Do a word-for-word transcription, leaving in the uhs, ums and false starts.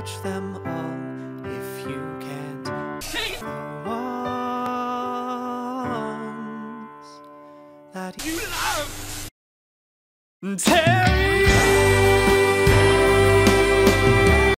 watch them all if you can't. The ones that you love. Terry.